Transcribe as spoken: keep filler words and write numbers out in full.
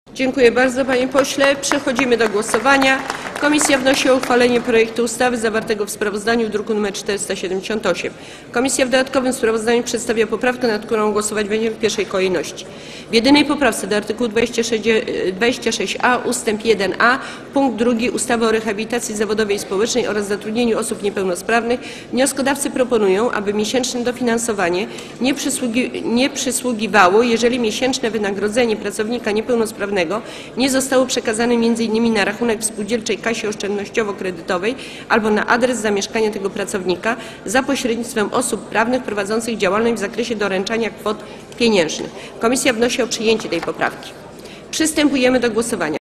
Dziękuję bardzo, panie pośle. Przechodzimy do głosowania. Komisja wnosi o uchwalenie projektu ustawy zawartego w sprawozdaniu w druku nr czterysta siedemdziesiąt osiem. Komisja w dodatkowym sprawozdaniu przedstawia poprawkę, nad którą głosować będziemy w pierwszej kolejności. W jedynej poprawce do artykułu dwadzieścia sześć a ustęp jeden a punkt drugi ustawy o rehabilitacji zawodowej i społecznej oraz zatrudnieniu osób niepełnosprawnych wnioskodawcy proponują, aby miesięczne dofinansowanie nie, przysługi, nie przysługiwało, jeżeli miesięczne wynagrodzenie pracownika niepełnosprawnego nie zostało przekazane między innymi na rachunek w spółdzielczej kasie oszczędnościowo-kredytowej albo na adres zamieszkania tego pracownika za pośrednictwem osób prawnych prowadzących działalność w zakresie doręczania kwot pieniężnych. Komisja wnosi o przyjęcie tej poprawki. Przystępujemy do głosowania.